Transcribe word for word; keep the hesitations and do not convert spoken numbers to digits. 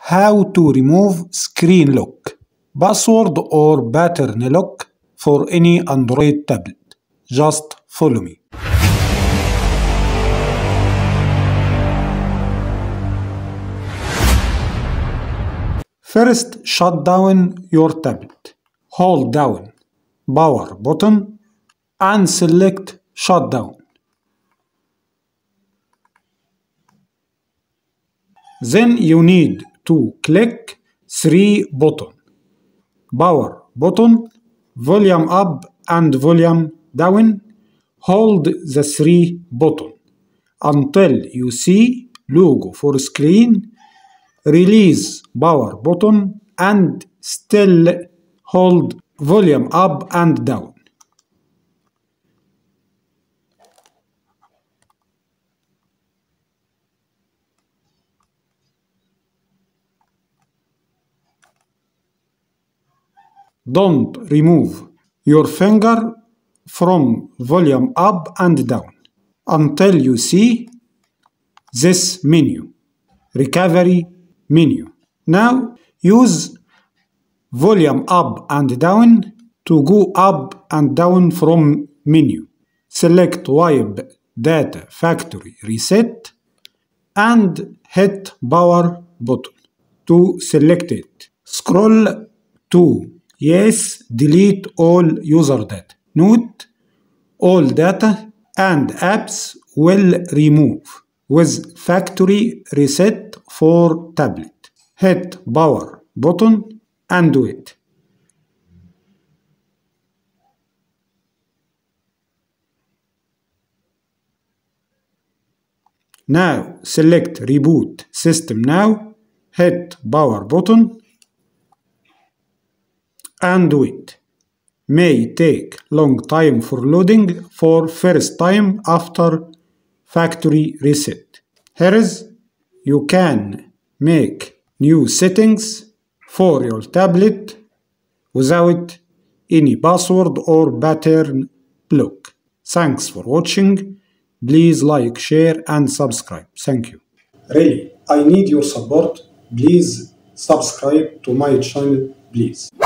How to remove screen lock, password or pattern lock for any Android tablet. Just follow me. First, shut down your tablet. Hold down power button and select shut down. Then you need to click three buttons: power button, volume up and volume down. Hold the three buttons until you see logo for screen. Release power button and still hold volume up and down. Don't remove your finger from volume up and down until you see this menu, recovery menu. Now use volume up and down to go up and down from menu. Select wipe data factory reset and hit power button to select it. Scroll to yes, delete all user data. Note, all data and apps will remove with factory reset for tablet. Hit power button and wait. Now select reboot system now. Hit power button and wait. May take long time for loading for first time after factory reset. Here is you can make new settings for your tablet without any password or pattern block. Thanks for watching. Please like, share and subscribe. Thank you. Really, I need your support. Please subscribe to my channel, please.